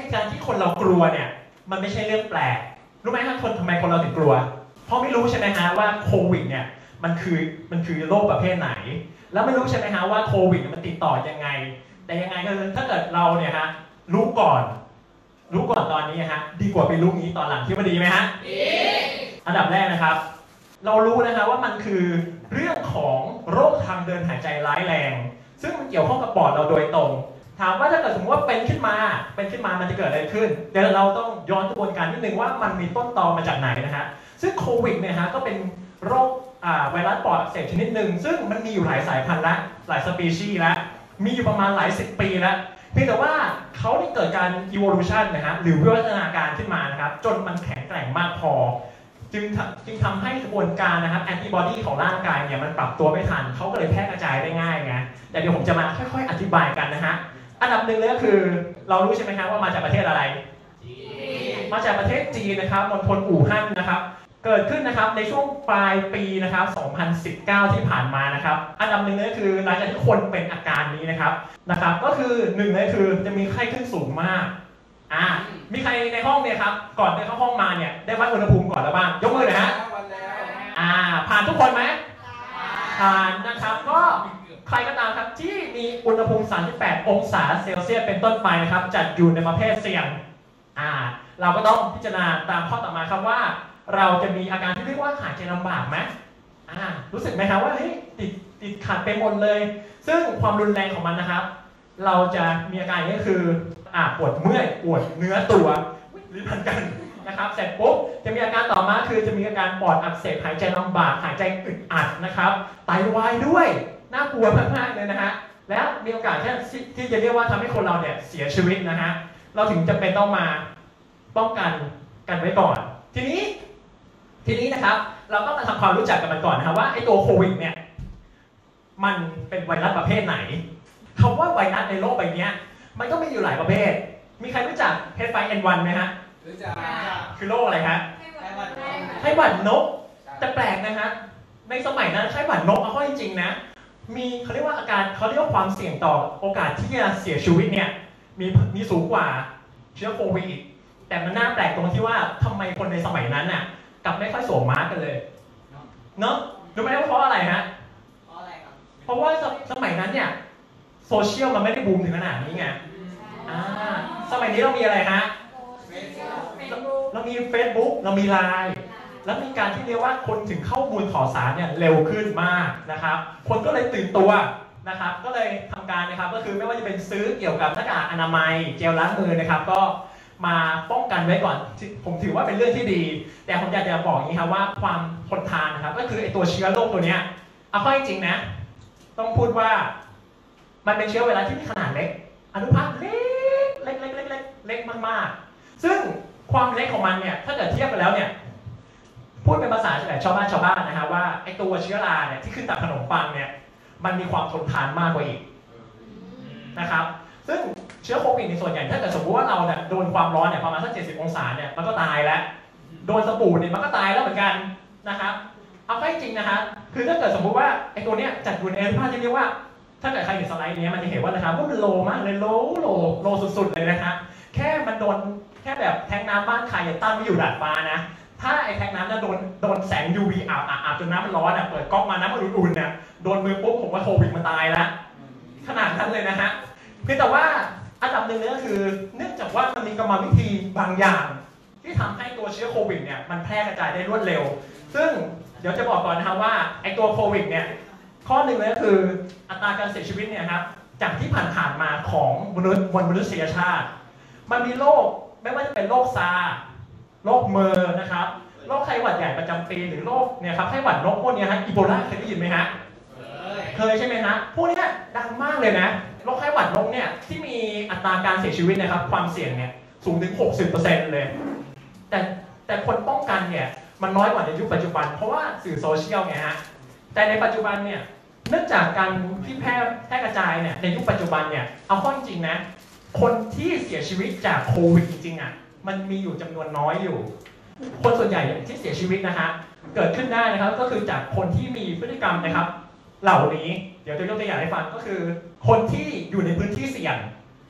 การที่คนเรากลัวเนี่ยมันไม่ใช่เรื่องแปลกรู้ไหมครับทำไมคนเราถึงกลัวเพราะไม่รู้ใช่ไหมฮะว่าโควิดเนี่ยมันคือโรคประเภทไหนแล้วไม่รู้ใช่ไหมฮะว่าโควิดมันติดต่อยังไงแต่ยังไงก็คือถ้าเกิดเราเนี่ยฮะรู้ก่อนตอนนี้ฮะดีกว่าไปรู้งี้ตอนหลังคิดว่าดีไหมฮะดีอันดับแรกนะครับเรารู้นะครับว่ามันคือเรื่องของโรคทางเดินหายใจร้ายแรงซึ่งมันเกี่ยวข้องกับปอดเราโดยตรงถามว่าถ้าเกิดสมมติว่าเป็นขึ้นมามันจะเกิดอะไรขึ้นเดี๋ยวเราต้องย้อนกระบวนการนิดนึงว่ามันมีต้นตอมาจากไหนนะฮะซึ่งโควิดเนี่ยฮะก็เป็นโรคไวรัสปอดอักเสบชนิดหนึ่งซึ่งมันมีอยู่หลายสายพันธุ์และหลายสปีชีส์แล้วมีอยู่ประมาณหลายสิบปีแล้วเพียงแต่ว่าเขาได้เกิดการ evolution นะฮะหรือวิวัฒนาการขึ้นมานะครับจนมันแข็งแกร่งมากพอจึงทำให้กระบวนการนะครับแอนติบอดีของร่างกายเนี่ยมันปรับตัวไม่ทันเขาก็เลยแพร่กระจายได้ง่ายไงแต่เดี๋ยวผมจะมาค่อยๆอธิบายกันนะฮะอันดับหนึ่งเลยก็คือเรารู้ใช่ไหมครับว่ามาจากประเทศอะไรมาจากประเทศจีนนะครับมณฑลอู่ฮั่นนะครับเกิดขึ้นนะครับในช่วงปลายปีนะครับ2019ที่ผ่านมานะครับอันดับหนึ่งเลยคือหลังจากที่คนเป็นอาการนี้นะครับก็คือหนึ่งเลยคือจะมีไข้ขึ้นสูงมากมีใครในห้องเนี่ยครับก่อนเดินเข้าห้องมาเนี่ยได้วัดอุณหภูมิก่อนแล้วบ้างยกมือหน่อยฮะผ่านทุกคนไหมผ่านนะครับก็ใครก็ตามครับที่มีอุณหภูมิ38องศาเซลเซียสเป็นต้นไปนะครับจัดอยู่ในประเภทเสี่ยงเราก็ต้องพิจารณาตามข้อต่อมาครับว่าเราจะมีอาการที่เรียกว่าหายใจลำบากไหมรู้สึกไหมครับว่าเฮ้ยติดขัดไปหมดเลยซึ่งความรุนแรงของมันนะครับเราจะมีอาการอย่างนี้คือปวดเมื่อยปวดเนื้อตัวลิ้นพันกันนะครับเสร็จปุ๊บจะมีอาการต่อมาคือจะมีอาการปอดอักเสบหายใจลำบากหายใจอึดอัดนะครับไตวายด้วยน่ากลัวมากๆเลยนะฮะแล้วมีโอกาสที่จะเรียกว่าทำให้คนเราเนี่ยเสียชีวิตนะฮะเราถึงจำเป็นต้องมาป้องกันไว้ก่อนทีนี้นะครับเราก็มาทำความรู้จักกับมันก่อนนะครับว่าไอ้ตัวโควิดเนี่ยมันเป็นไวรัสประเภทไหนคำว่าไวรัสในโลกใบนี้มันก็มีอยู่หลายประเภทมีใครรู้จัก H5N1 ไหมฮะรู้จักคือโรคอะไรครับไข้หวัดนกแต่แปลกนะฮะในสมัยนั้นไข้หวัดนกเอาเข้าจริงๆนะเขาเรียกว่าอาการเขาเรียกว่าความเสี่ยงต่อโอกาสที่จะเสียชีวิตเนี่ยมีสูงกว่าเชื้อโควิดแต่มันน่าแปลกตรงที่ว่าทำไมคนในสมัยนั้นน่ะกลับไม่ค่อยสวมมาสก์กันเลยเนาะรู้ไหมว่าเพราะอะไรฮะเพราะอะไรครับเพราะว่าสมัยนั้นเนี่ยโซเชียลมันไม่ได้บูมถึงขนาดนี้ไงสมัยนี้เรามีอะไรฮะเรามี Facebook เรามี LINE แล้วมีการที่เรียกว่าคนถึงข้อมูลข่าวสารเนี่ยเร็วขึ้นมากนะครับคนก็เลยตื่นตัวนะครับก็เลยทำการนะครับก็คือไม่ว่าจะเป็นซื้อเกี่ยวกับหน้ากากอนามัยเจลล้างมือนะครับก็มาป้องกันไว้ก่อนผมถือว่าเป็นเรื่องที่ดีแต่ผมอยากจะบอกอย่างนี้ครับว่าความทนทานนะครับก็คือไอตัวเชื้อโรคตัวนี้เอาเข้าจริงๆนะต้องพูดว่ามันเป็นเชื้อไวรัสที่มีขนาดเล็กอนุภาคเล็กมากๆซึ่งความเล็กของมันเนี่ยถ้าเกิดเทียบกันแล้วเนี่ยพูดเป็นภาษาชาวบ้านนะครับว่าไอตัวเชื้อราเนี่ยที่ขึ้นจากขนมปังเนี่ยมันมีความทนทานมากกว่าอีกนะครับซึ่งเชื้อโควิดในส่วนใหญ่ถ้าเกิดสมมติว่าเราเนี่ยโดนความร้อนเนี่ยประมาณสัก70องศาเนี่ยมันก็ตายแล้วโดนสบู่เนี่ยมันก็ตายแล้วเหมือนกันนะครับเอาแค่จริงนะฮะคือถ้าเกิดสมมุติว่าไอ้ตัวเนี้ยจัดอยู่ในอนุภาคที่เรียกว่าถ้าเกิดใครเห็นสไลด์นี้มันจะเห็นว่านะครับว่ามันโลมากเลยโลสุดๆเลยนะครับแค่มันโดนแค่แบบแทงน้ำบ้านใครตั้งไม่อยู่ดาดฟ้านะถ้าไอ้แทงน้ำจะโดนแสง UV อาบจนน้ำมันร้อนเปิดก๊อกมาน้ำมันอุ่นๆเนี่ยโดนมือปุ๊บผมว่าโควิดมันตายแล้วขนาดนั้นเลยนะฮะเพียงแต่ว่าอันดับหนึ่งเนี่ยก็คือเนื่องจากว่ามันมีกรรมวิธีบางอย่างที่ทำให้ตัวเชื้อโควิดเนี่ยมันแพร่กระจายได้รวดเร็วซึ่งเดี๋ยวจะบอกก่อนนะครับว่าไอตัวโควิดเนี่ยข้อหนึ่งเลยก็คืออัตราการเสียชีวิตเนี่ยครับจากที่ผ่านมาของมนุษยชาติมันมีโรคไม่ว่าจะเป็นโรคซาร์โรคเมอร์นะครับโรคไข้หวัดใหญ่ประจำปีหรือโรคเนี่ยครับไข้หวัดนกพวกนี้ฮะอีโบลาเคยได้ยินไหมฮะเคยใช่ไหมฮะพวกนี้ดังมากเลยนะโรคไข้หวัดนกเนี่ยที่มีอัตราการเสียชีวิตนะครับความเสี่ยงเนี่ยสูงถึง 60% เลยแต่คนป้องกันเนี่ยมันน้อยกว่าในยุคปัจจุบันเพราะว่าสื่อโซเชียลไงฮะแต่ในปัจจุบันเนี่ยเนื่องจากการที่แพร่กระจายเนี่ยในยุคปัจจุบันเนี่ยเอาข้อจริงนะคนที่เสียชีวิตจากโควิดจริงๆมันมีอยู่จำนวนน้อยอยู่คนส่วนใหญ่ที่เสียชีวิตนะฮะเกิดขึ้นได้นะครับก็คือจากคนที่มีพฤติกรรมนะครับเหล่านี้เดี๋ยวจะยกตัวอย่างให้ฟังก็คือคนที่อยู่ในพื้นที่เสี่ยง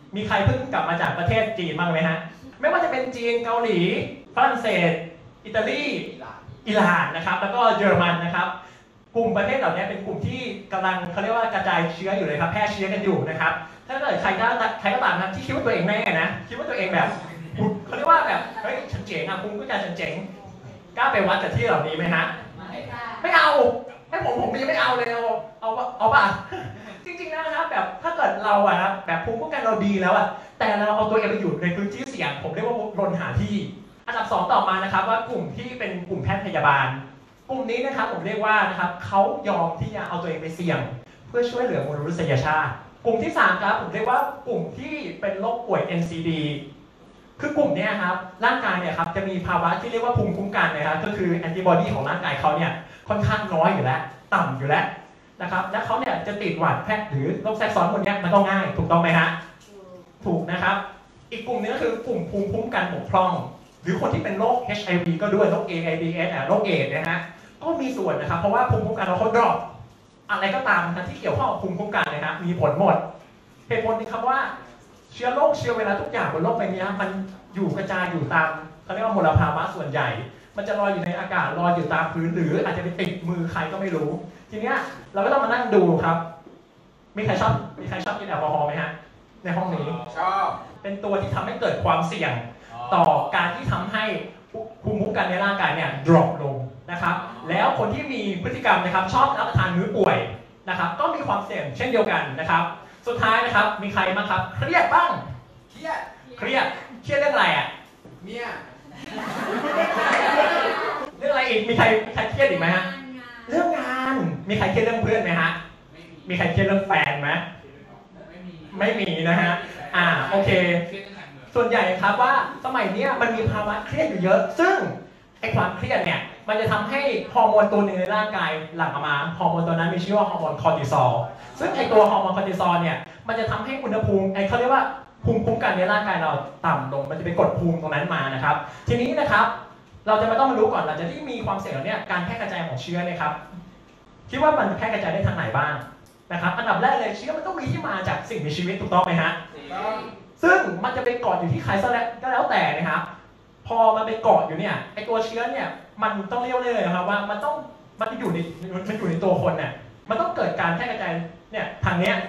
มีใครเพิ่งกลับมาจากประเทศจีนบ้างไหมฮะไม่ว่าจะเป็นจีนเกาหลีฝรั่งเศสอิตาลีอิหร่านนะครับแล้วก็เยอรมันนะครับกลุ่มประเทศเหล่านี้เป็นกลุ่มที่กำลังเขาเรียกว่ากระจายเชื้ออยู่เลยครับแพร่เชื้อกันอยู่นะครับถ้าเกิดใครก็ตามนะที่คิดว่าตัวเองแน่นะคิดว่าตัวเองแบบเขาเรียกว่าแบบเฮ้ยฉันเจ๋งอ่ะภูมิคุ้มกันฉันเจ๋งกล้าไปวัดจากที่เหล่านี้ไหมฮะไม่เอาให้ผมยังไม่เอาเลยเอาป่ะจริงๆนะครับแบบถ้าเกิดเราอะครับแบบภูมิคุ้มกันเราดีแล้วอะแต่เราเอาตัวเองไปอยู่ในพื้นที่เสี่ยงผมเรียกว่าลนหาที่อันดับ2ต่อมานะครับว่ากลุ่มที่เป็นกลุ่มแพทย์พยาบาลกลุ่มนี้นะครับผมเรียกว่านะครับเขายอมที่จะเอาตัวเองไปเสี่ยงเพื่อช่วยเหลือมนุษยชาติกลุ่มที่3ครับผมเรียกว่ากลุ่มที่เป็นโรคป่วย NCD คือกลุ่มนี้ครับร่างกายเนี่ยครับจะมีภาวะที่เรียกว่าภูมิคุ้มกันนะครับก็คือแอนติบอดีของร่างกายเขาเนี่ยค่อนข้างน้อยอยู่แล้วต่ำอยู่แล้วนะครับและเขาเนี่ยจะติดหวัดแพทย์หรือโรคแทรกซ้อนพวกนี้มันก็ง่ายถูกต้องไหมฮะถูกนะครับอีกกลุ่มนึงก็คือกลุ่มภูมิคุ้มกันบกพร่องหรือคนที่เป็นโรค HIV ก็ด้วยโรค AIDS โรคเอดส์นะฮะก็มีส่วนนะครับเพราะว่าภูมิคุ้มกันเราเขาดรอปอะไรก็ตามที่เกี่ยวข้องกับภูมิคุ้มกันนะฮะมีผลหมดเหตุผลนี้ครับว่าเชื้อโรคเชื้อไวรัสทุกอย่างบนโลกใบนี้มันอยู่กระจายอยู่ตามเขาเรียกว่ามลภาวะส่วนใหญ่มันจะลอยอยู่ในอากาศลอยอยู่ตามพื้นหรืออาจจะไปติดมือใครก็ไม่รู้ทีเนี้ยเราก็ต้องมานั่งดูครับมีใครชอบกินแอลกอฮอล์ไหมฮะในห้องนี้ชอบเป็นตัวที่ทำให้เกิดความเสี่ยงต่อการที่ทำให้ภูมิคุ้มกันในร่างกายเนี่ยดรอปลงนะครับแล้วคนที่มีพฤติกรรมนะครับชอบรับประทานมื้อป่วยนะครับก็มีความเสี่ยงเช่นเดียวกันนะครับสุดท้ายนะครับมีใครบ้างครับเครียดบ้างเครียดเรื่องอะไรอ่ะเมียเรื่องอะไรอีกมีใครเครียดอีกไหมฮะเรื่องงานมีใครเครียดเรื่องเพื่อนไหมฮะมีใครเครียดเรื่องแฟนไหมไม่มีนะฮะโอเคส่วนใหญ่ครับว่าสมัยนี้มันมีภาวะเครียดอยู่เยอะซึ่งไอความเครียดเนี่ยมันจะทำให้ฮอร์โมนตัวหนึ่งในร่างกายหลั่งออกมาฮอร์โมนตัวนั้นมีชื่อว่าฮอร์โมนคอร์ติซอลซึ่งไอตัวฮอร์โมนคอร์ติซอลเนี่ยมันจะทำให้อุณหภูมิเขาเรียกว่าภูมิคุ้มกันในร่างกายเราต่ำลงมันจะไปกดภูมิตรงนั้นมานะครับทีนี้นะครับเราจะมาต้องมารู้ก่อนหลังจากที่มีความเสี่ยงแล้วเนี่ยการแพร่กระจายของเชื้อเนี่ยครับคิดว่ามันแพร่กระจายได้ทางไหนบ้างนะครับอันดับแรกเลยเชื้อมันต้องมีที่มาจากสิ่งมีชีวิตถูกต้องไหมฮะซึ่งมันจะไปเกาะอยู่ที่ใครก็แล้วแต่นะครับพอมันไปเกาะอยู่เนี่ยไอตัวเชื้อเนี่ยมันต้องเรียกเลยนะครับว่ามันอยู่ในตัวคนเนี่ยมันต้องเกิดการแพร่กระจายเนี่ยทางเนี้ย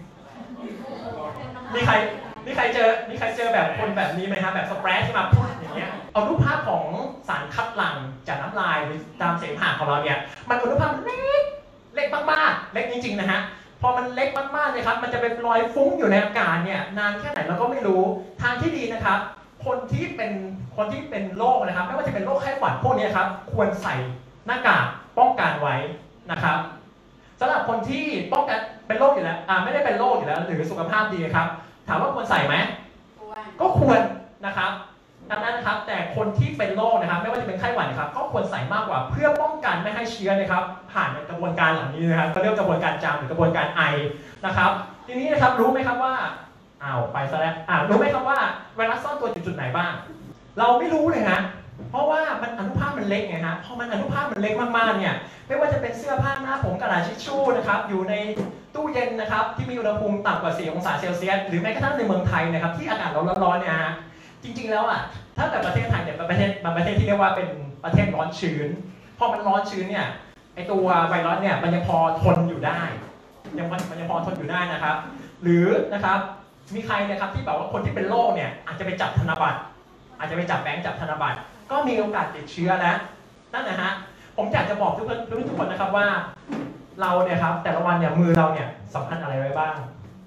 มีใครเจอแบบคนแบบนี้ไหมฮะแบบสเปรดที่มาพูดอย่างเงี้ยเอารูปภาพของสารคัดหลั่งจากน้ำลายหรือตามเสมหะของเราเนี่ยมันเป็นรูปภาพเล็กมากๆเล็กจริงๆนะฮะพอมันเล็กมากๆเลยครับมันจะเป็นรอยฟุ้งอยู่ในอากาศเนี่ยนานแค่ไหนเราก็ไม่รู้ทางที่ดีนะครับคนที่เป็นโรคนะครับไม่ว่าจะเป็นโรคไข้หวัดพวกนี้ครับควรใส่หน้ากากป้องกันไว้นะครับสำหรับคนที่ป้องกันเป็นโรคอยู่แล้วไม่ได้เป็นโรคอยู่แล้วหรือสุขภาพดีครับถามว่าควรใส่ไหมก็ควรนะครับดังนั้นนะครับแต่คนที่เป็นโรคนะครับไม่ว่าจะเป็นไข้หวัดนะครับก็ควรใส่มากกว่าเพื่อป้องกันไม่ให้เชื้อนะครับผ่านกระบวนการเหล่านี้นะครับก็เรียกกระบวนการจามหรือกระบวนการไอนะครับทีนี้นะครับรู้ไหมครับว่าไปซะแล้วรู้ไหมครับว่าไวรัสซ่อนตัวจุดไหนบ้างเราไม่รู้เลยฮะเพราะว่ามันอนุภาคมันเล็กไงฮะพอมันอนุภาคมันเล็กมากๆเนี่ยไม่ว่าจะเป็นเสื้อผ้าหน้าผมกระดาษทิชชู่นะครับอยู่ในตู้เย็นนะครับที่มีอุณหภูมิต่ำกว่า4 องศาเซลเซียสหรือแม้กระทั่งในเมืองไทยนะครับที่อากาศร้อนๆเนี่ยฮะจริงๆแล้วถ้าแต่ประเทศไทยเนี่ยเป็นประเทศที่เรียกว่าเป็นประเทศร้อนชื้นพอมันร้อนชื้นเนี่ยไอตัวไวรัสเนี่ยมันยังพอทนอยู่ได้มันยังพอทนอยู่ได้นะครับหรือนะครับมีใครนะครับที่แบบว่าคนที่เป็นโรคเนี่ยอาจจะไปจับธนบัตรอาจจะไปจับแบงค์จับธนบัตรก็มีโอกาสติดเชื้อแล้วนั่นนะฮะผมอยากจะบอกทุกคนนะครับว่าเราเนี่ยครับแต่ละวันเนี่ยมือเราเนี่ยสัมผัสอะไรไว้บ้าง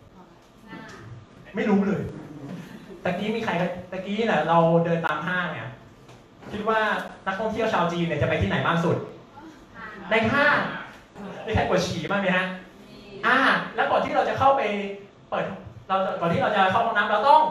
ไม่รู้เลยตะกี้เนี่ยเราเดินตามห้างเนี่ยคิดว่านักท่องเที่ยวชาวจีนเนี่ยจะไปที่ไหนมากสุดในห้างมีใครปวดฉี่บ้างไหมฮะแล้วก่อนที่เราจะเข้าไปก่อนที่เราจะเข้าห้องน้ำเราต้อง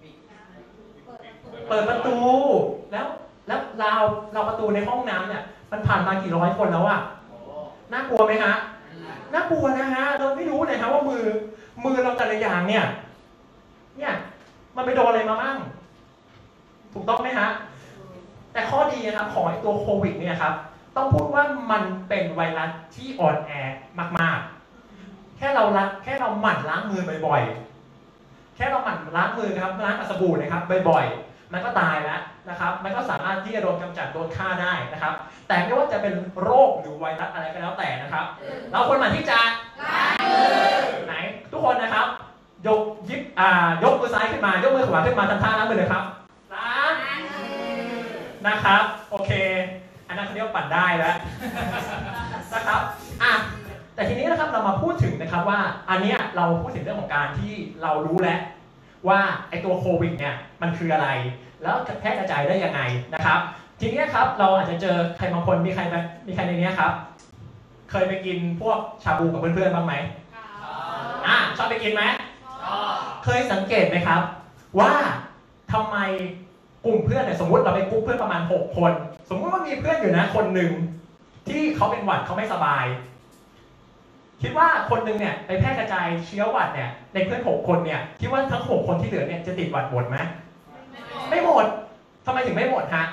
เปิดประตูแล้วราวประตูในห้องน้ำเนี่ยมันผ่านมากี่ร้อยคนแล้วน่ากลัวไหมฮะน่ากลัวนะฮะเราไม่รู้เลยฮะว่ามือเราแต่ละอย่างเนี่ยมันไปโดนอะไรมาบ้างถูกต้องไหมฮะแต่ข้อดีนะครับของไอ้ตัวโควิดเนี่ยครับต้องพูดว่ามันเป็นไวรัสที่อ่อนแอมากๆแค่เราหมั่นล้างมือบ่อยๆแค่เราหมั่นล้างมือครับล้างกับสบู่นะครับบ่อยๆมันก็ตายแล้วนะครับมันก็สามารถที่จะโดนกำจัดโดนฆ่าได้นะครับแต่ไม่ว่าจะเป็นโรคหรือไวรัสอะไรก็แล้วแต่นะครับเราควรหมั่นที่จะล้างมือไหนทุกคนนะครับยกมือซ้ายขึ้นมายกมือขวาขึ้นมาทำท่าล้างมือเลยครับล้างนะครับโอเคอันนั้นเขาเรียกว่าปั่นได้แล้วนะครับแต่ทีนี้นะครับเรามาพูดถึงนะครับว่าอันนี้เราพูดถึงเรื่องของการที่เรารู้แล้วว่าไอตัวโควิดเนี่ยมันคืออะไรแล้วแพร่กระจายได้ยังไงนะครับทีนี้ครับเราอาจจะเจอใครบางคนมีใครในนี้ครับเคยไปกินพวกชาบูกับเพื่อนๆบ้างไหมชอบไปกินไหมเคยสังเกตไหมครับว่าทำไมกลุ่มเพื่อนเนี่ยสมมติเราไปกลุ่มเพื่อนประมาณ6คนสมมติว่ามีเพื่อนอยู่นะคนหนึ่งที่เขาเป็นหวัดเขาไม่สบายคิดว่าคนหนึ่งเนี่ยไปแพร่กระจายเชื้อหวัดเนี่ยในเพื่อน6คนเนี่ยคิดว่าทั้ง6คนที่เหลือเนี่ยจะติดหวัดหมดไหมไม่หมดทำไมถึงไม่หมดฮะ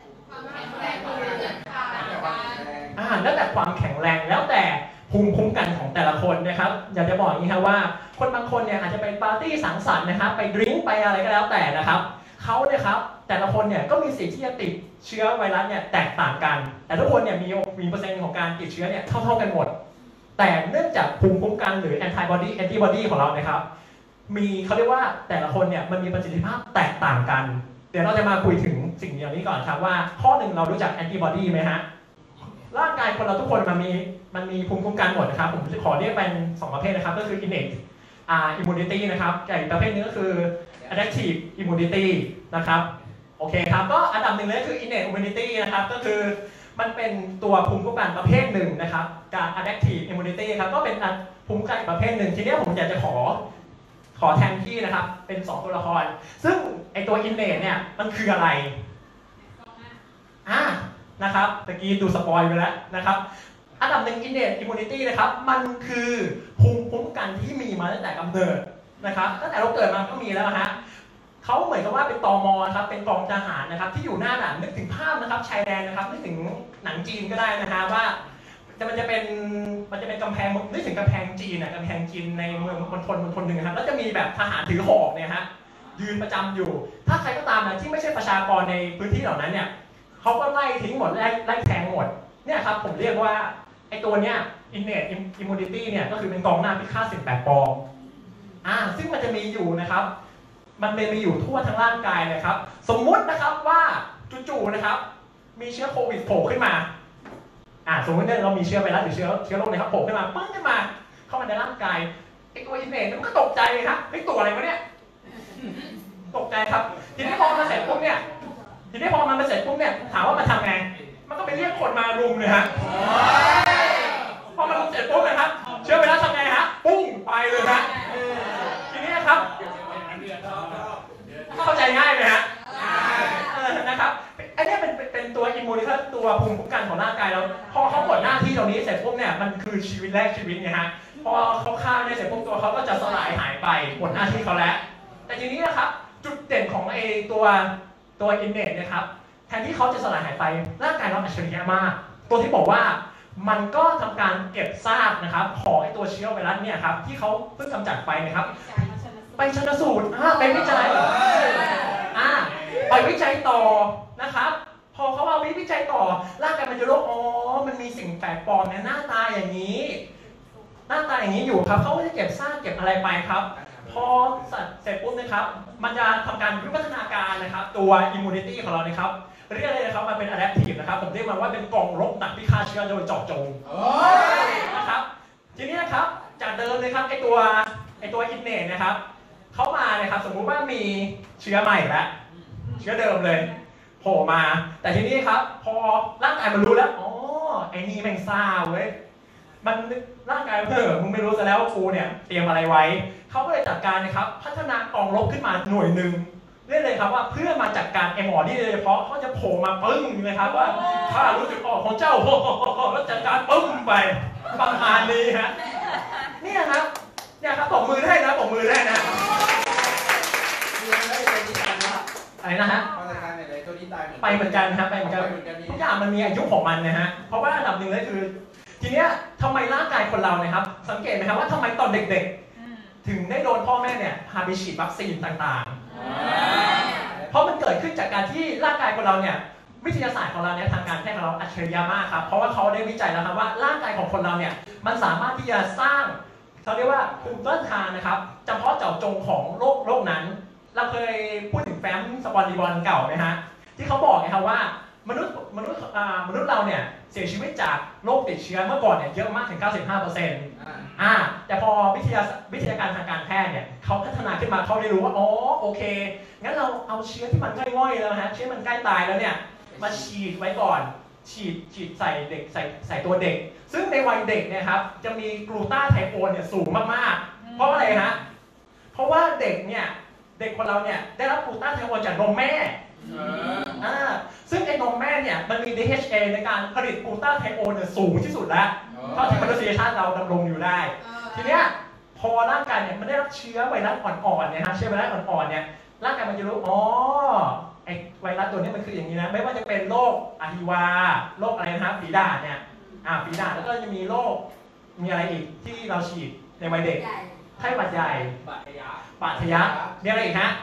แล้วแต่ความแข็งแรงแล้วแต่ภูมิคุ้มกันของแต่ละคนนะครับอยากจะบอกอย่างนี้ครับว่าคนบางคนเนี่ยอาจจะไปปาร์ตี้สังสรรค์นะครับไปดื่มไปอะไรก็แล้วแต่นะครับเขาเนี่ยครับแต่ละคนเนี่ยก็มีสิทธิ์ที่จะติดเชื้อไวรัสเนี่ยแตกต่างกันแต่ทุกคนเนี่ยมีเปอร์เซ็นต์ของการติดเชื้อเนี่ยเท่ากันหมดแต่เนื่องจากภูมิคุ้มกันหรือแอนติบอดีของเรานะครับเขาเรียกว่าแต่ละคนเนี่ยมันมีประสิทธิภาพแตกต่างกันเดี๋ยวเราจะมาคุยถึงสิ่งอย่างนี้ก่อนครับว่าข้อหนึ่งเรารู้จักแอนติบอดีไหมฮะร่างกายคนเราทุกคนมันมีภูมิคุ้มกันหมดนะครับผมจะขอเรียกเป็น2ประเภทนะครับก็คือ innate immunity นะครับกับอีกประเภทนึงก็คือ adaptive immunity นะครับโอเคครับก็อันดับหนึ่งเลยคือ innate immunity นะครับก็คือมันเป็นตัวภูมิคุ้มกันประเภทหนึ่งนะครับการ adaptive immunity ครับก็เป็นภูมิคุ้มกันประเภทหนึ่งทีนี้ผมอยากจะขอแทนที่นะครับเป็น2ตัวละครซึ่งไอตัว innate เนี่ยมันคืออะไรนะครับตะกี้ดูสปอยไปแล้วนะครับอันดับหนึ่ง innate immunity นะครับมันคือภูมิคุ้มกันที่มีมาตั้งแต่กำเนิดนะครับตั้งแต่เราเกิดมาก็มีแล้วฮะเขาเหมือนกับว่าเป็นตม.นะครับเป็นกองทหารนะครับที่อยู่หน้าด่านนึกถึงภาพนะครับชายแดนนะครับนึกถึงหนังจีนก็ได้นะฮะว่ามันจะเป็นกำแพงนึกถึงกำแพงจีนกำแพงจีนในเมืองมณฑลหนึ่งนะครับแล้วจะมีแบบทหารถือหอกเนี่ยฮะยืนประจำอยู่ถ้าใครก็ตามนะที่ไม่ใช่ประชากรในพื้นที่เหล่านั้นเนี่ยเขาก็ไล่ทิ้งหมดไล่แทงหมดเนี่ยครับผมเรียกว่าไอ้ตัวเนี้ย innate immunity เนี่ยก็คือเป็นกองหน้าพิฆาตสิ่งแปลกปลอมซึ่งมันจะมีอยู่นะครับมันมีอยู่ทั่วทั้งร่างกายเลยครับสมมุตินะครับว่าจู่ๆนะครับมีเชื้อโควิดโผล่ขึ้นมาสมมติเนี่ยเรามีเชื้อไวรัสหรือเชื้อโรคนะครับโผล่ขึ้นมาปึ้งขึ้นมาเข้ามาในร่างกายไอ้ตัว innate มันก็ตกใจเลยครับไอ้ตัวอะไรวะเนี่ยตกใจครับทีนี้พอมาเสร็จปุ๊บเนี่ยถามว่ามันทำไงมันก็ไปเรียกคนมารุมเลยฮะพอมารุมเสร็จปุ๊บนะครับเชื้อไวรัสทำไงฮะปุ้งไปเลยฮะทีนี้นะครับเข้าใจง่ายไหมฮะนะครับอันนี้เป็นตัวอิมมูนิตี้ตัวภูมิคุ้มกันของร่างกายเราพอเขาหมดหน้าที่ตรงนี้เสร็จปุ๊บเนี่ยมันคือชีวิตแรกชีวิตไงฮะพอเขาฆ่าเนี่ยเสร็จปุ๊บตัวเขาก็จะสลายหายไปหมดหน้าที่เขาแล้วแต่ทีนี้นะครับจุดเด่นของตัวอินเนตนะครับแทนที่เขาจะสลายหายไปร่างกายเราอัจฉริยะมากตัวที่บอกว่ามันก็ทำการเก็บซากนะครับของไอตัวเชื้อไวรัสเนี่ยครับที่เขาเพิ่งกำจัดไปนะครับไปชันสูตรไปวิจัยไปวิจัยต่อนะครับพอเขาเอาวิจัยต่อร่างกายมันจะรู้มันมีสิ่งแปลกปลอมเนี่ยหน้าตาอย่างนี้อยู่ครับเขาก็จะเก็บซากเก็บอะไรไปครับพอเสร็จปุ๊บนะครับมันจะทำการวิวัฒนาการนะครับตัวอิมมูนิตี้ของเรานะครับเรียกเลยนะครับมันเป็น adaptive นะครับผมเรียกมันว่าเป็นกองรบหนักพิฆาตเชื้อโดยเจาะจงนะครับทีนี้นะครับจากเดิมเลยครับไอตัวอินเนตนะครับเข้ามานะครับสมมุติว่ามีเชื้อใหม่แล้วเชื้อเดิมเลยโผล่มาแต่ทีนี้ครับพอร่างกายมันรู้แล้วไอ้นี่แม่งซ่าเว้ยมันร่างกายมึงไม่รู้ซะแล้วกูเนี่ยเตรียมอะไรไว้เขาก็เลยจัดการนะครับพัฒนากองรบขึ้นมาหน่วยหนึ่งเรียกเลยครับว่าเพื่อมาจัดการไอ้หมอนี่โดยเฉพาะเขาจะโผล่มาปึ้งนะครับว่าข้ารู้สึกออกของเจ้าแล้วจัดการปึ้งไปประมาณนี้ฮะเนี่ยครับปรบมือได้นะอะไรนะฮะไปเหมือนกันครับไปเหมือนกันทุกอย่างมันมีอายุของมันนะฮะเพราะว่าอันดับหนึ่งเลยคือทีเนี้ยทำไมร่างกายคนเรานะครับสังเกตไหมครับว่าทำไมตอนเด็กๆถึงได้โดนพ่อแม่เนี่ยพาไปฉีดวัคซีนต่างๆเพราะมันเกิดขึ้นจากการที่ร่างกายของเราเนี่ยวิทยาศาสตร์ของเราเนี่ยทางการแพทย์ของเราอัจฉริยะมากครับเพราะว่าเขาได้วิจัยแล้วครับว่าร่างกายของคนเราเนี่ยมันสามารถที่จะสร้างเขาเรียกว่าภูมิต้านทานนะครับเฉพาะเจาะจงของโรคนั้นเราเคยพูดถึงแฟ้มสปอนดีบอลเก่าไหมฮะที่เขาบอกไงครับว่ามนุษย์เราเนี่ยเสียชีวิตจากโรคติดเชื้อเมื่อก่อนเนี่ยเยอะมากถึง 95%แต่พอวิทยาการทางการแพทย์เนี่ยเขาพัฒนาขึ้นมาเขาได้รู้ว่าอ๋อโอเคงั้นเราเอาเชื้อที่มันง่อยๆแล้วฮะเชื้อมันใกล้ตายแล้วเนี่ยมาฉีดไว้ก่อนฉีดใส่เด็กใส่ตัวเด็กซึ่งในวัยเด็กเนี่ยครับจะมีกลูตาไทโอนเนี่ยสูงมากๆเพราะอะไรฮะเพราะว่าเด็กคนเราเนี่ยได้รับกลูตาไทโอนจากนมแม่ซึ่งไอ้นมแม่เนี่ยมันมี DHA ในการผลิตกลูตาไทโอนสูงที่สุดแล้วเท่าที่มนุษยชาติเราดำรงอยู่ได้ทีเนี้ยพอร่างกายเนี่ยมันได้รับเชื้อไวรัสอ่อนๆเนี่ยฮะเชื้อไวรัสอ่อนๆเนี่ยร่างกายมันจะรู้อ๋อไอ้ไวรัสตัวนี้มันคืออย่างนี้นะไม่ว่าจะเป็นโรคอะฮิวาโรคอะไรนะครับฝีดาษเนี่ยฝีดาษแล้วก็จะมีโรคมีอะไรอีกที่เราฉีดในวัยเด็กไข้หวัดใหญ่บาดทะยักมีอะไรอีกฮะ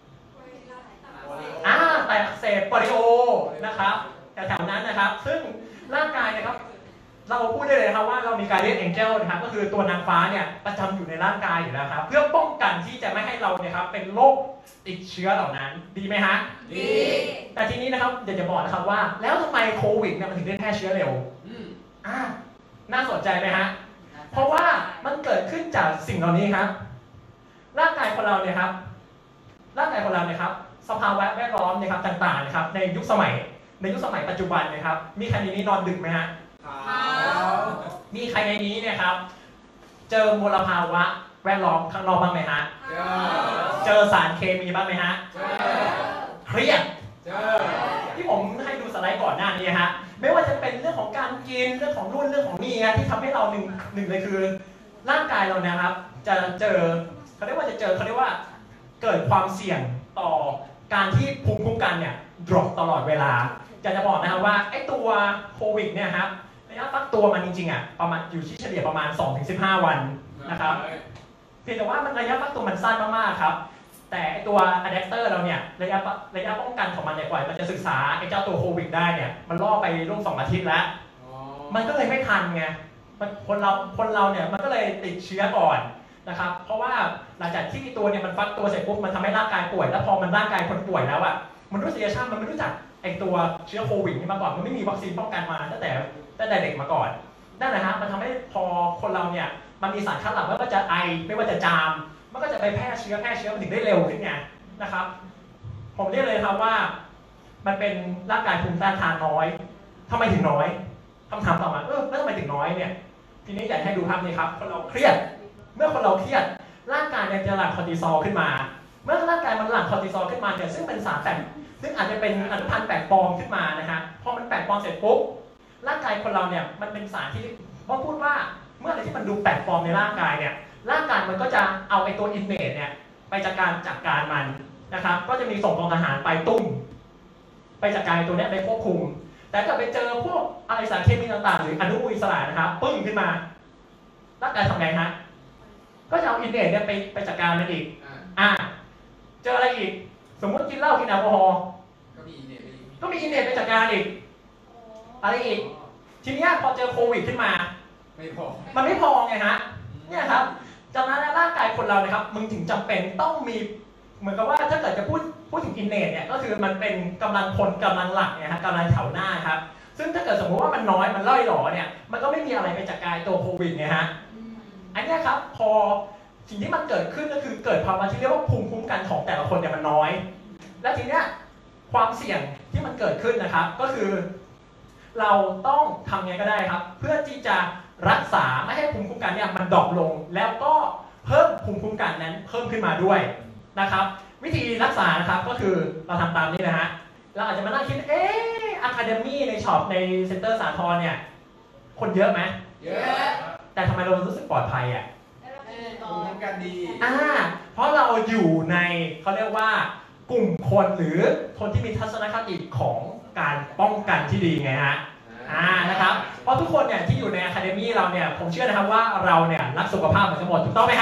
ไตอักเสบโปลิโอนะครับแถวๆนั้นนะครับซึ่งร่างกายนะครับเราพูดได้เลยนะครับว่าเรามีการเรียกแองเจิลนะครับก็คือตัวนางฟ้าเนี่ยประจำอยู่ในร่างกายอยู่แล้วครับเพื่อป้องกันที่จะไม่ให้เราเนี่ยครับเป็นโรคติดเชื้อเหล่านั้นดีไหมฮะดีแต่ทีนี้นะครับเดี๋ยวจะบอกนะครับว่าแล้วทำไมโควิดเนี่ยมันถึงได้แพร่เชื้อเร็วน่าสนใจไหมฮะเพราะว่ามันเกิดขึ้นจากสิ่งเหล่านี้ครับร่างกายของเราเนี่ยครับสภาวะแวดล้อมนะครับต่างๆนะครับในยุคสมัยปัจจุบันนะครับมีใครในนี้นอนดึกไหมฮะมีใครในนี้เนี่ยครับเจอมลภาวะแวดล้อมข้างนอกบ้างไหมฮะเจอสารเคมีบ้างไหมฮะเครียดที่ผมให้ดูสไลด์ก่อนหน้านี้ฮะไม่ว่าจะเป็นเรื่องของการกินเรื่องของรุ่นเรื่องของนี่ฮะที่ทำให้เราหนึ่งเลยคือร่างกายเรานะครับจะเจอเขาเรียกว่าเกิดความเสี่ยงต่อการที่ภูมิคุ้มกันเนี่ยดรอปตลอดเวลาจะบอกนะครับว่าไอ้ตัวโควิดเนี่ยครับระยะฟักตัวมันจริงๆประมาณอยู่ที่เฉลี่ยประมาณ 2-15 วันนะครับเพียงแต่ว่ามันระยะฟักตัวมันสั้นมากๆครับแต่ตัวอะแดปเตอร์เราเนี่ยระยะป้องกันของมันเนี่ยกว่ามันจะศึกษาไอ้เจ้าตัวโควิดได้เนี่ยมันล่อไปร่วม2 อาทิตย์แล้วมันก็เลยไม่ทันไงคนเราเนี่ยมันก็เลยติดเชื้อก่อนนะครับเพราะว่าหลังจากที่ตัวเนี่ยมันฟักตัวเสร็จปุ๊บมันทำให้ร่างกายป่วยแล้วพอมันร่างกายคนป่วยแล้วมนุษยชาติมันไม่รู้จักไอตัวเชื้อโควิดนี่มาก่อนมันไม่มีวัคซีนป้องกันมาตั้งแต่เด็กมาก่อนนั่นแหละฮะมันทำให้พอคนเราเนี่ยมันมีสารคัดหลั่งไม่ว่าจะไอไม่ว่าจะจามมันก็จะไปแพร่เชื้อมันถึงได้เร็วขึ้นไงนะครับผมเรียกเลยครับว่ามันเป็นร่างกายภูมิต้านทานน้อยทำไมถึงน้อยคำถามต่อมาแล้วทำไมถึงน้อยเนี่ยทีนี้อยากให้ดูภาพนี้ครับคนเราเครียดเมื่อคนเราเครียดร่างกายจะหลั่งคอร์ติซอลขึ้นมาเมื่อร่างกายมันหลั่งคอร์ติซอลขึ้นมาเนี่ยซึ่งเป็นสารซึ่งอาจจะเป็นอนุพันธ์แปลกปลอมขึ้นมานะฮะพอมันแปลกปลอมเสร็จปุ๊บร่างกายคนเราเนี่ยมันเป็นสารที่เขาพูดว่าเมื่ออะไรที่มันดูแปลกปลอมในร่างกายเนี่ยร่างกายมันก็จะเอาไอ้ตัวอินเมจเนี่ยไปจัดการมันนะครับก็จะมีส่งกองทหารไปตุ้มไปจัดการตัวนี้ไปควบคุมแต่ถ้าไปเจอพวกอะไรสารเคมีต่างๆหรืออนุมูลอิสระนะครับปึ้งขึ้นมาร่างกายทำไงฮะก็จะเอาอินเมจเนี่ยไปจัดการมันอีกเจออะไรอีกสมมติกินเหล้ากินแอลกอฮอล์ก็มีอินเนตไปจัดการอีกอะไรอีกทีนี้พอเจอโควิดขึ้นมามันไม่พอไงฮะเนี่ยครับจากนั้นร่างกายคนเรานะครับมึงถึงจำเป็นต้องมีเหมือนกับว่าถ้าเกิดจะพูดถึงอินเนตเนี่ยก็คือมันเป็นกำลังพลกำลังหลักเนี่ยครับกำลังแถวหน้าครับซึ่งถ้าเกิดสมมติว่ามันน้อยมันล่อยหล่อเนี่ยมันก็ไม่มีอะไรไปจัดการตัวโควิดไงฮะอันนี้ครับพอสิ่งที่มันเกิดขึ้นก็คือเกิดภาวะที่เรียกว่าภูมิคุ้มกันของแต่ละคนเนี่ยมันน้อยและทีเนี้ยความเสี่ยงที่มันเกิดขึ้นนะครับก็คือเราต้องทำไงก็ได้ครับเพื่อที่จะรักษาไม่ให้ภูมิคุ้มกันเนี่ยมันดรอปลงแล้วก็เพิ่มภูมิคุ้มกันนั้นเพิ่มขึ้นมาด้วยนะครับวิธีรักษานะครับก็คือเราทำตามนี้นะฮะเราอาจจะมานั่งคิดอะคาเดมี่ในช็อปในเซ็นเตอร์สาทรเนี่ยคนเยอะไหมเยอะแต่ทำไมเรารู้สึกปลอดภัยภูมิคุ้มกันดีเพราะเราอยู่ในเขาเรียกว่ากลุ่มคนหรือคนที่มีทัศนคติของการป้องกันที่ดีไงฮะนะครับเพราะทุกคนเนี่ยที่อยู่ในอะคาเดมี่เราเนี่ยผมเชื่อนะครับว่าเราเนี่ยรักสุขภาพเหมือนกันหมดถูกต้องไหมฮะถูก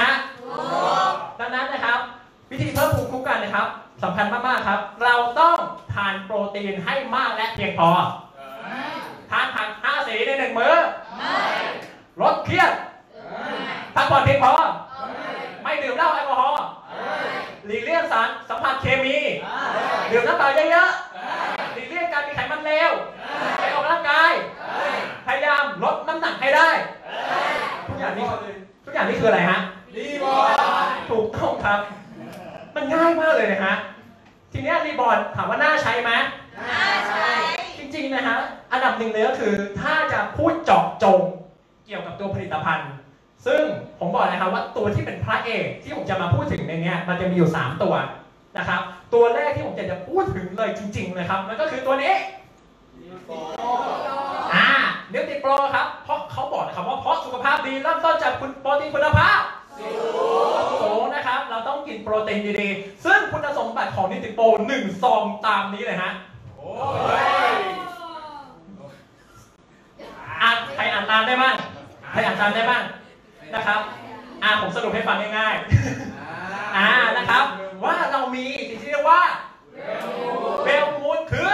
ดังนั้นนะครับวิธีเพิ่มภูมิคุ้มกันนะครับสำคัญมากๆครับเราต้องทานโปรตีนให้มากและเพียงพอทานผัก5 สีใน1 มื้อลดเครียดพักผ่อนเพียงพอไม่ดื่มเหล้าแอลกอฮอล์หลีกเลี่ยงสารสัมผัสเคมีดื่มน้ำเปล่าเยอะๆหลีกเลี่ยงการมีไขมันเลวไปออกกำลังกายพยายามลดน้ำหนักให้ได้ทุกอย่างนี้คืออะไรฮะรีบอร์ดถูกต้องครับมันง่ายมากเลยนะฮะทีนี้รีบอร์ดถามว่าน่าใช้ไหมน่าใช้จริงๆนะฮะอันดับหนึ่งเลยก็คือถ้าจะพูดเจาะจงเกี่ยวกับตัวผลิตภัณฑ์ซึ่งผมบอกนะครับว่าตัวที่เป็นพระเอกที่ผมจะมาพูดถึงในนี้มันจะมีอยู่3 ตัวนะครับตัวแรกที่ผมจะพูดถึงเลยจริงๆนะครับมันก็คือตัวนี้นิวติโปรครับเพราะเขาบอกนะครับว่าเพราะสุขภาพดีเริ่มต้นจากโปรตีนคุณภาพสูงนะครับเราต้องกินโปรตีนดีๆซึ่งคุณสมบัติของนิวติโปร1 ซองตามนี้เลยฮะใครอ่านตามได้บ้างนะครับผมสรุปให้ฟังง่ายๆนะครับว่าเรามีสิ่งที่เรียกว่าเวลมูนคือ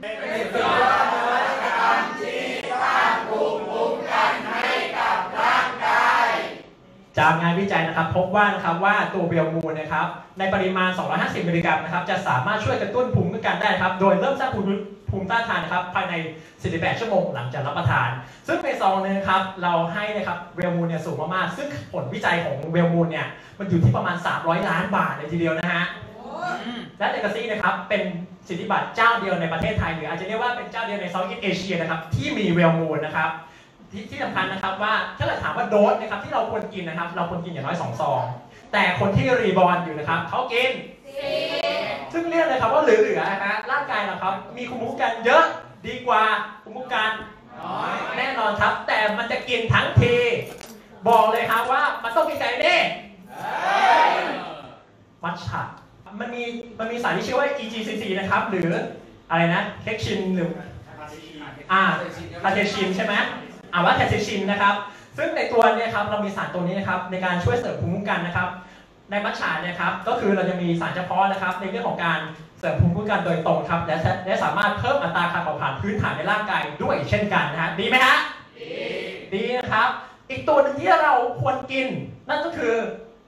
จากงานวิจัยนะครับพบว่าตัวเวลมูนนะครับในปริมาณ250 มิลลิกรัมนะครับจะสามารถช่วยกระตุ้นภูมิคุ้มกันได้ครับโดยเริ่มสร้างภูมิต้านทานนะครับภายใน48 ชั่วโมงหลังจากรับประทานซึ่งในซองนึงครับเราให้นะครับเวลมูนเนี่ยสูงมากๆซึ่งผลวิจัยของเวลมูนเนี่ยมันอยู่ที่ประมาณ300 ล้านบาทเลยทีเดียวนะฮะและเอกซี่นะครับเป็นสิทธิบัตรเจ้าเดียวในประเทศไทยหรืออาจจะเรียกว่าเป็นเจ้าเดียวในเซาท์อีสต์เอเชียนะครับที่มีเวลมูนนะครับที่สำคัญนะครับว่าถ้าเกิดถามว่าโดสนะครับที่เราควรกินนะครับเราควรกินอย่างน้อย2 ซองแต่คนที่รีบอร์นอยู่นะครับเขากินซึ่งเรียกเลยครับว่าเหลือๆนะฮะร่างกายเราครับมีภูมิคุ้มกันเยอะดีกว่าภูมิคุ้มกันน้อยแน่นอนครับแต่มันจะกินทั้งทีบอกเลยครับว่ามันต้องกินไก่แน่มัทฉะมันมีสารที่ชื่อว่า EGCC นะครับหรืออะไรนะเคชินหรือคาเทชินใช่ไหมว่าแคซิชินนะครับซึ่งในตัวเนี่ยครับเรามีสารตัวนี้นะครับในการช่วยเสริมภูมิคุ้มกันนะครับในมัทฉะเนี่ยครับก็คือเราจะมีสารเฉพาะนะครับในเรื่องของการเสริมภูมิคุ้มกันโดยตรงครับและสามารถเพิ่มอัตราการเผาผลาญพื้นฐานในร่างกายด้วยเช่นกันนะฮะดีไหมฮะดีนะครับอีกตัวหนึ่งที่เราควรกินนั่นก็คือ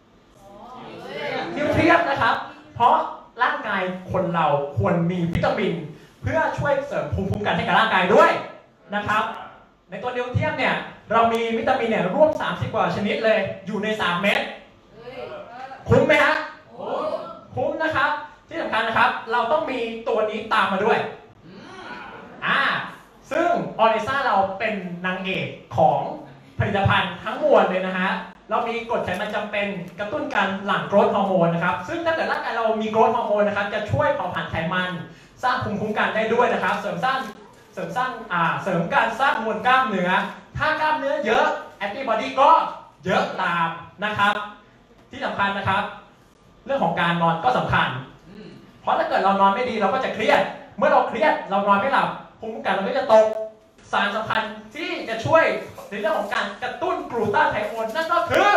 นิวเทรียนนะครับเพราะร่างกายคนเราควรมีวิตามินเพื่อช่วยเสริมภูมิคุ้มกันให้กับร่างกายด้วยนะครับในตัวนิวเทรียนเนี่ยเรามีวิตามินเนี่ยร่วม30 กว่าชนิดเลยอยู่ใน3 เม็ดคุ้มไหมฮะคุ้มนะครับที่สำคัญนะครับเราต้องมีตัวนี้ตามมาด้วยซึ่งออริซ่าเราเป็นนางเอกของผลิตภัณฑ์ทั้งมวลเลยนะฮะเรามีกรดไขมันจำเป็นกระตุ้นการหลั่งโกรทฮอร์โมนนะครับซึ่งถ้าเกิดร่างกายเรามีโกรทฮอร์โมนนะครับจะช่วยเผาผลาญไขมันสร้างภูมิคุ้มกันได้ด้วยนะครับเสริมการสร้างมวลกล้ามเนื้อถ้ากล้ามเนื้อเยอะแอนติบอดีก็เยอะตามนะครับที่สำคัญนะครับเรื่องของการนอนก็สำคัญเพราะถ้าเกิดเรานอนไม่ดีเราก็จะเครียดเมื่อเราเครียดเรานอนไม่หลับภูมิคุ้มกันเราก็จะตกสารสำคัญที่จะช่วยในเรื่องของการกระตุ้นกลูตาไทโอนนั่นก็คือ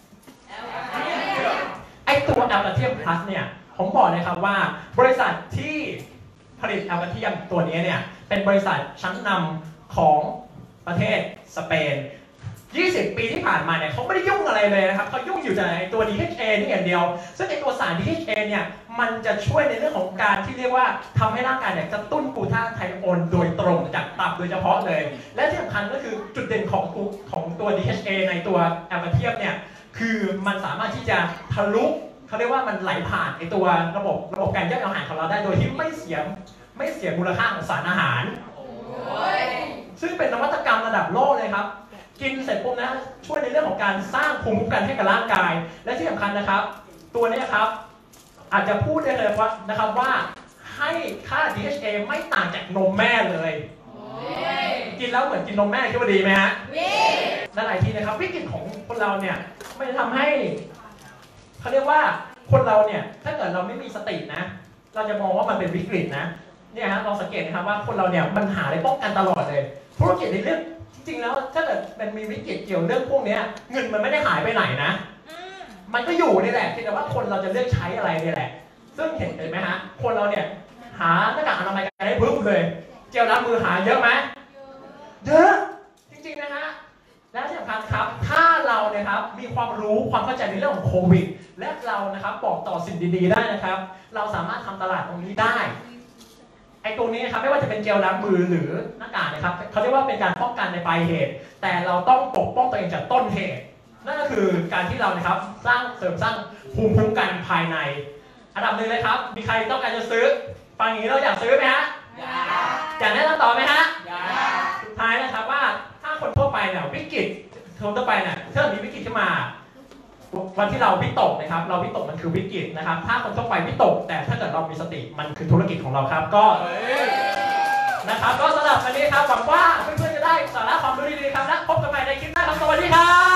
ไอตัวแอลกาเทียมพลัสเนี่ยผมบอกเลยครับว่าบริษัทที่ผลิตแอลกาเทียมตัวนี้เนี่ยเป็นบริษัทชั้นนำของประเทศสเปน20 ปีที่ผ่านมาเนี่ยเขาไม่ได้ยุ่งอะไรเลยนะครับเขายุ่งอยู่แต่ตัว DHA นี่อย่างเดียวซึ่งไอตัวสาร DHA เนี่ยมันจะช่วยในเรื่องของการที่เรียกว่าทำให้ร่างกายเนี่ยกระตุ้นกลูตาไทโอนโดยตรงจากตับโดยเฉพาะเลยและที่สำคัญก็คือจุดเด่นของตัว DHA ในตัวแอลกาเทียมเนี่ยคือมันสามารถที่จะทะลุเขาเรียกว่ามันไหลผ่านไอตัวระบบการย่อยอาหารของเราได้โดยที่ไม่เสียมูลค่าของสารอาหารซึ่งเป็นนวัตกรรมระดับโลกเลยครับกินเสร็จปุ๊บนะช่วยในเรื่องของการสร้างภูมิคุ้มกันให้กับร่างกายและที่สำคัญนะครับตัวนี้ครับอาจจะพูดได้เลยว่านะครับว่าให้ค่า DHA ไม่ต่างจากนมแม่เลยกินแล้วเหมือนกินนมแม่คิดว่าดีไหมฮะและหลายทีนะครับวิกฤตของคนเราเนี่ยไม่ทำให้เขาเรียกว่าคนเราเนี่ยถ้าเกิดเราไม่มีสตินะเราจะมองว่ามันเป็นวิกฤตนะเนี่ยฮะลองสังเกตนะครับว่าคนเราเนี่ยมันหาอะไรป้องกันตลอดเลยธุรกิจในเรื่องจริงๆแล้วถ้าเกิดมันมีวิกฤตเกี่ยวเรื่องพวกนี้เงินมันไม่ได้หายไปไหนนะมันก็อยู่นี่แหละเพียงแต่ว่าคนเราจะเลือกใช้อะไรนี่แหละซึ่งเห็นไหมฮะคนเราเนี่ยหาหน้ากากอนามัยกันได้พึ่งเลยเจลล้างมือหาเยอะไหมเยอะจริงๆนะฮะและที่สำคัญครับถ้าเราเนี่ยครับมีความรู้ความเข้าใจในเรื่องของโควิดและเรานะครับบอกต่อสิ่งดีๆได้นะครับเราสามารถทำตลาดตรงนี้ได้ไอ้ตรงนี้นะครับไม่ว่าจะเป็นเจลล้างมือหรือหน้ากากนะครับเขาเรียกว่าเป็นการป้องกันในปลายเหตุแต่เราต้องปกป้องตัวเองจากต้นเหตุนั่นก็คือการที่เรานะครับเสริมสร้างภูมิคุ้มกันภายในอันดับหนึ่งเลยครับมีใครต้องการจะซื้อฟังอย่างนี้เราอยากซื้อไหมฮะอยากแนะนำต่อไหมฮะสุดท้ายนะครับว่าถ้าคนทั่วไปเนี่ยวิกฤตคนทั่วไปเนี่ยถ้ามีวิกฤตขึ้นมาวันที่เราวิตกนะครับเราวิตกมันคือวิกฤตนะครับถ้าคนทั่วไปวิตกแต่ถ้าเกิดเรามีสติมันคือธุรกิจของเราครับก็นะครับก็สำหรับวันนี้ครับหวังว่าเพื่อนๆจะได้สาระความรู้ดีๆครับและพบกันใหม่ในคลิปหน้าครับสวัสดีครับ